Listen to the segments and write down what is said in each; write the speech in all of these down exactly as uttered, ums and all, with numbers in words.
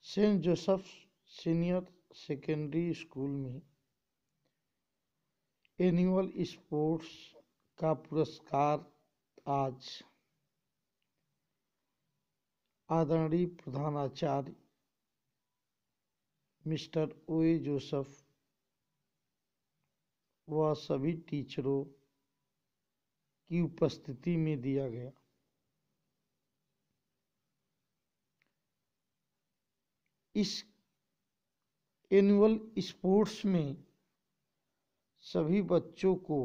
Saint Joseph senior secondary school में annual sports का पुरस्कार आज आदरणीय प्रधानाचार्य मिस्टर ओ ए जोसेफ व सभी टीचरों की उपस्थिति में दिया गया। इस एनुअल स्पोर्ट्स में सभी बच्चों को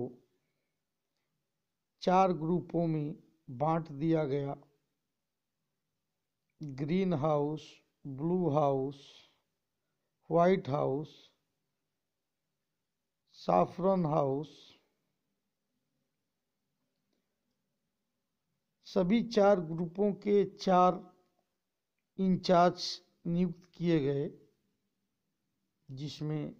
चार ग्रुपों में बांट दिया गया। Green house, blue house, white house, saffron house. सभी चार ग्रुपों के चार इंचार्ज नियुक्त किए गए, जिसमें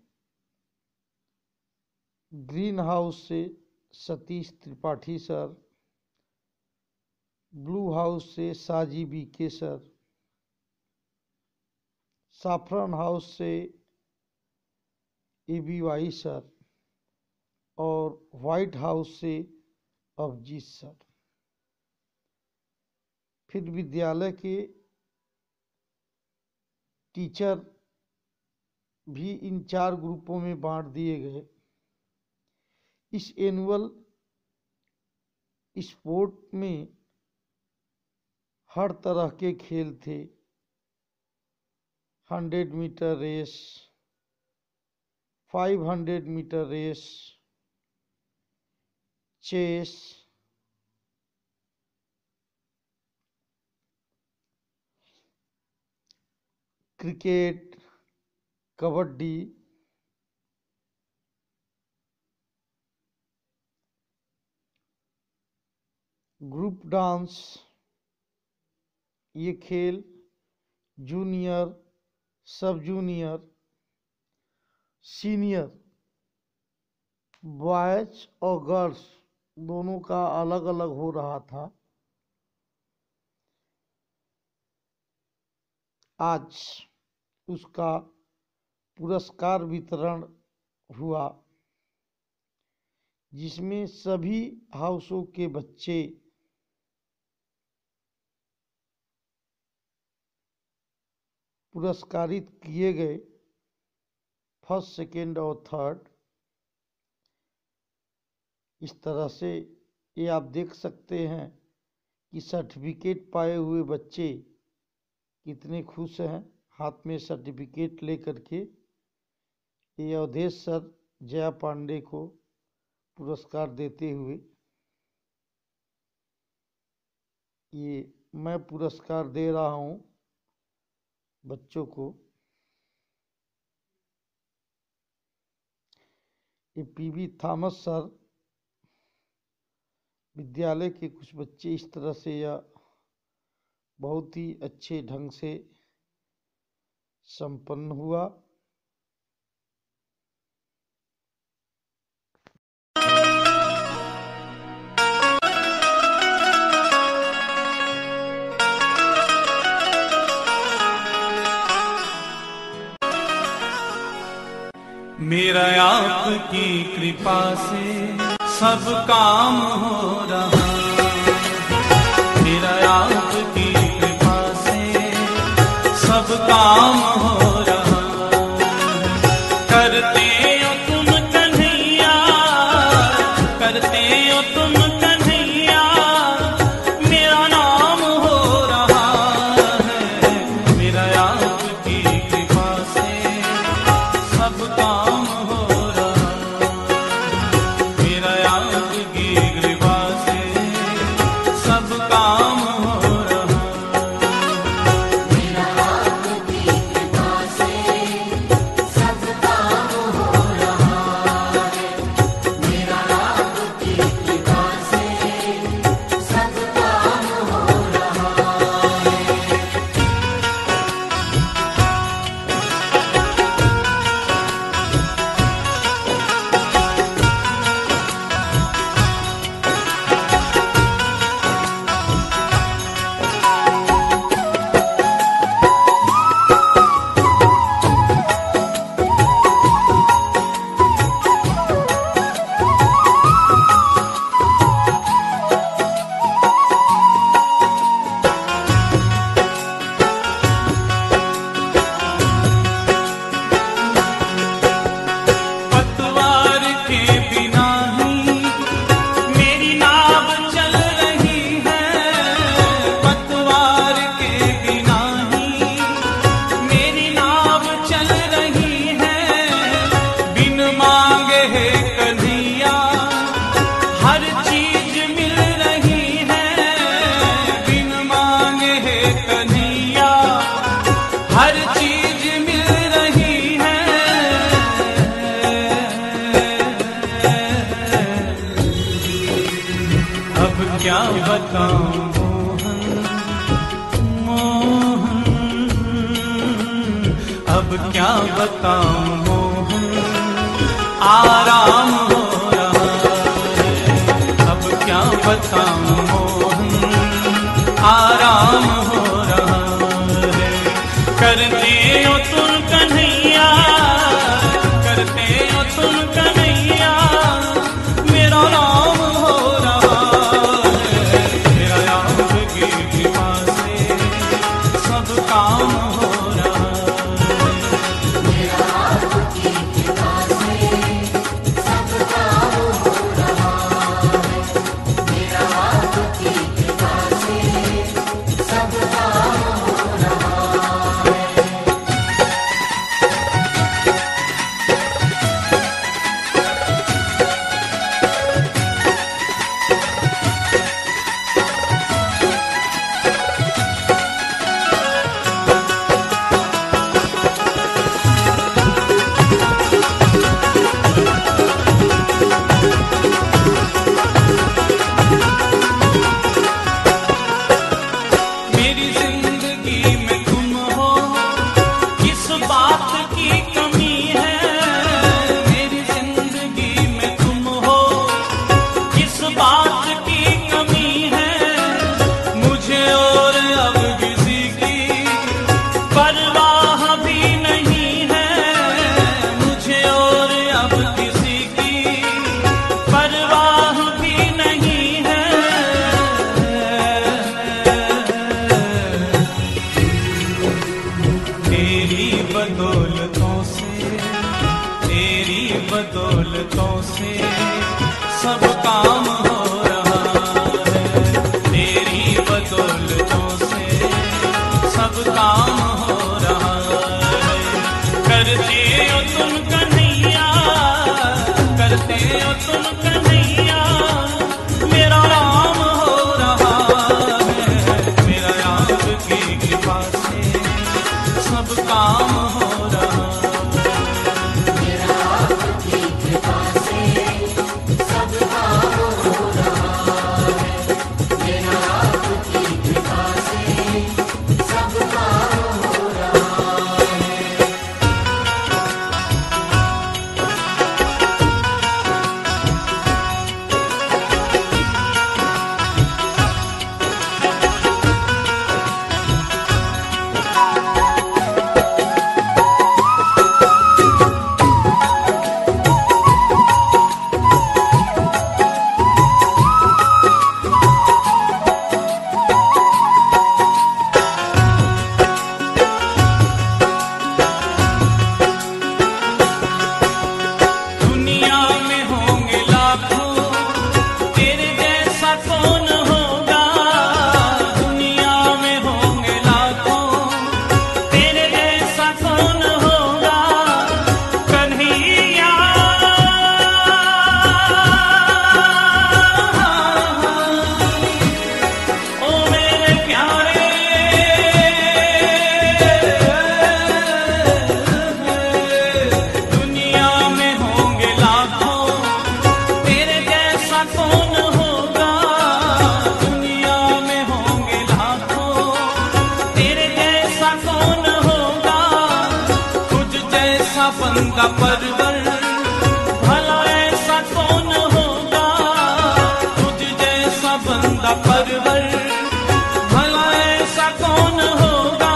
ग्रीन हाउस से Satish Tripathi sir, blue house से Saji B K sir, saffron house से ए बी वाई सर और व्हाइट हाउस से अभिजीत सर। फिर विद्यालय के टीचर भी इन चार ग्रुपों में बांट दिए गए। इस एनुअल स्पोर्ट में हर तरह के खेल थे। Hundred metre race, five hundred metre race, chess, cricket, kabaddi, group dance, ये खेल जूनियर, सब जूनियर, सीनियर, बॉयज और गर्ल्स दोनों का अलग अलग हो रहा था। आज उसका पुरस्कार वितरण हुआ, जिसमें सभी हाउसों के बच्चे पुरस्कारित किए गए, फर्स्ट, सेकेंड और थर्ड। इस तरह से ये आप देख सकते हैं कि सर्टिफिकेट पाए हुए बच्चे कितने खुश हैं, हाथ में सर्टिफिकेट लेकर के। ये अवधेश सर जया पांडे को पुरस्कार देते हुए, ये मैं पुरस्कार दे रहा हूँ बच्चों को। ये पी बी थॉमस सर, विद्यालय के कुछ बच्चे इस तरह से या बहुत ही अच्छे ढंग से संपन्न हुआ। मेरा आपकी कृपा से सब काम हो रहा, मेरा आपकी कृपा से सब काम हो रहा। करते हो तुम कन्हैया, करते हो तुम कन्हैया, मेरा नाम हो रहा है। मेरा आपकी कृपा से सब काम हो रहा, मेरा आपकी कृपा से सब काम हो रहा, मेरा आपकी कृपा अब क्या बताऊं मोहन आराम हो रहा है। अब क्या बताऊं मोहन आराम हो रहा है। करते हो तुम कन्हैया, करते हो तुम कन्हैया, मेरा नाम हो रहा है। मेरा आपकी कृपा से सब काम हो रहा है। मेरा आपकी कृपा से सब काम हो रहा है। मेरा आपकी कृपा से सब काम हो रहा है। मेरी जिंदगी में तुम हो, किस बात की कमी है। मेरी जिंदगी में तुम हो, किस बात की कमी है। मुझे और अब किसी की परवाह भी नहीं है। मुझे और अब किसी की परवाह भी नहीं है। तेरी बदौलतों से, तेरी बदौलतों से सब काम हो रहा है। तेरी बदौलतों से सब काम हो रहा है। करते हो तुम कन्हैया, करते हो तुम कन्हैया, मेरा नाम हो रहा है। मेरा आपकी कृपा से सब काम हो रहा है। मेरा आपकी कृपा से सब काम हो रहा है। मेरा आपकी कृपा से सब काम हो रहा है। दुनिया में होंगे लाखों, तेरे जैसा कौन होगा। दुनिया में होंगे लाखों, तेरे जैसा कौन होगा। कन्हैया ओ मेरे प्यारे, दुनिया में होंगे लाखों, तेरे जैसा कौन होगा। दुनिया में होंगे लाखों, तेरे जैसा कौन होगा। तुझ जैसा बंदा परवर भला ऐसा कौन होगा। तुझ जैसा बंदा परवर भला ऐसा कौन होगा।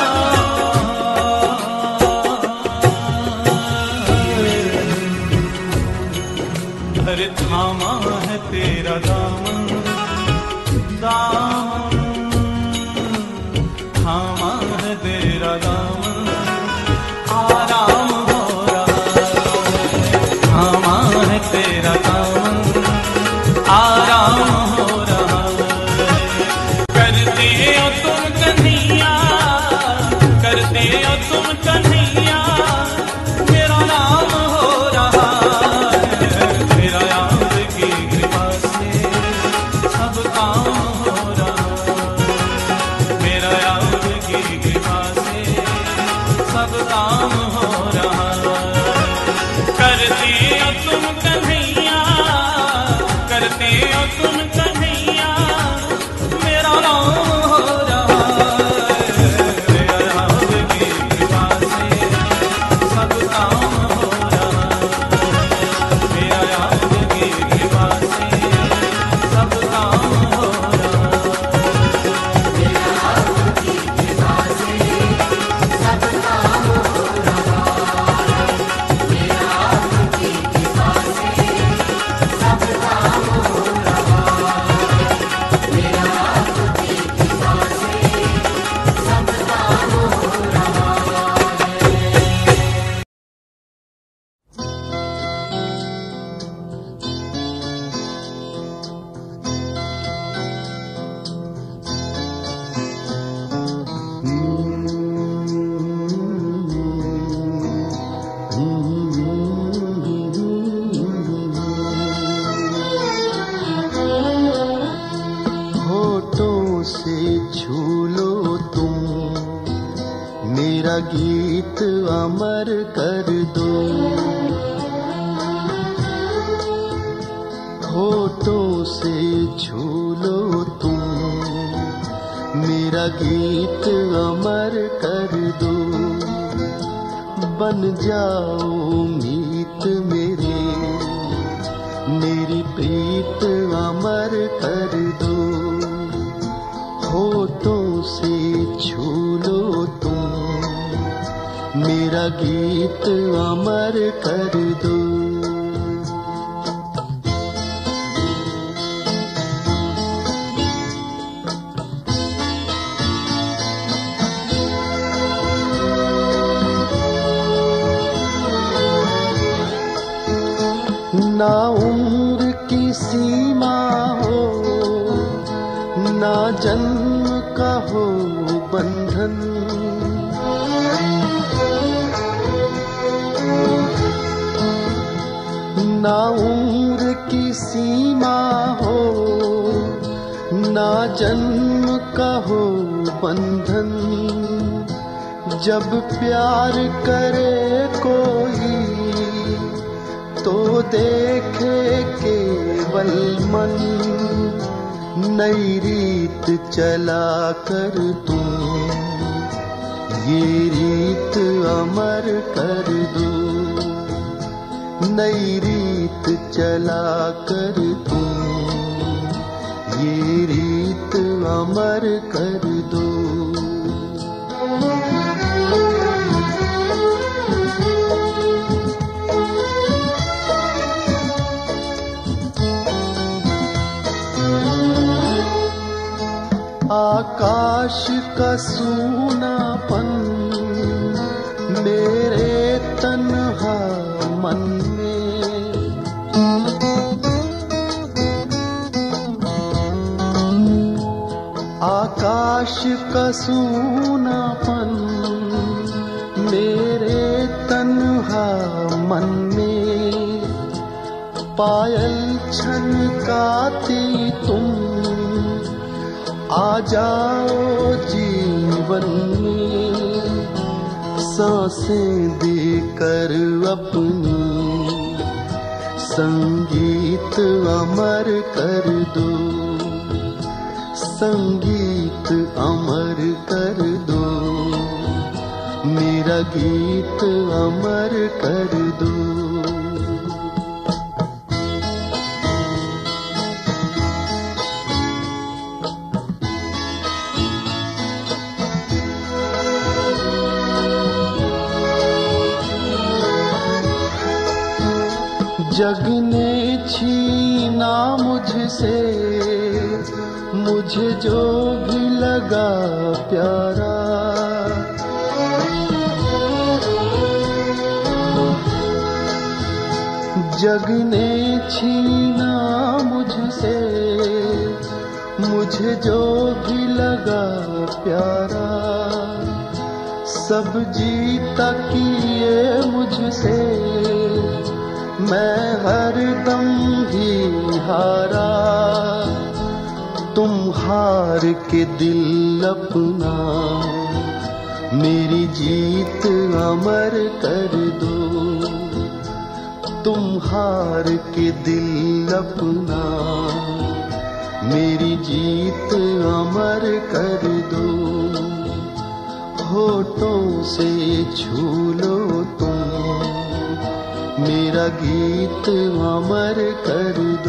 हर थामा है तेरा दामन, दामन थामा है तेरा दामन, आराम हो रहा है। थामा है तेरा दामन, आराम हो रहा है। करते हो तुम कन्हैया, करते हो तुम कन्हैया, मेरा नाम हो रहा है। मेरा आपकी कृपा से सब काम हो रहा है। मेरा आपकी कृपा से सब काम हो रहा है। करते हो तुम कन्हैया, करते हो तुम कन्हैया, मेरा नाम हो रहा है। मेरा आपकी कृपा से मेरा गीत अमर कर दो। होठों से छू लो तुम, मेरा गीत अमर कर दो। बन जाओ मीत मेरे, मेरी प्रीत अमर कर दो। होठों से छू लो तुम, मेरा गीत अमर कर दो। ना उम्र की सीमा हो, ना जन्म का हो बंधन। ना उम्र की सीमा हो, ना जन्म का हो बंधन। जब प्यार करे कोई तो देखे केवल मन। नई रीत चला कर तुम, ये रीत अमर कर दो। नई रीत चला कर तुम, ये रीत अमर कर दो। आकाश का सूनापन मेरे तन्हा मन में। आकाश का सूनापन मेरे तन्हा मन में। पायल छनकाती तुम, आ जाओ जीवन में। सांसें देकर अपनी संगीत अमर कर दो। संगीत अमर कर दो, मेरा गीत अमर कर दो। जग ने छीना मुझसे मुझे जो भी लगा प्यारा। जग ने छीना मुझसे मुझे जो भी लगा प्यारा। सब जीता किए मुझसे, मैं हरदम ही हारा। तुम हार के दिल अपना मेरी जीत अमर कर दो। तुम हार के दिल अपना मेरी जीत अमर कर दो। होठों से छू लो तुम, मेरा गीत अमर कर दो।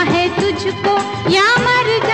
है तुझको या मर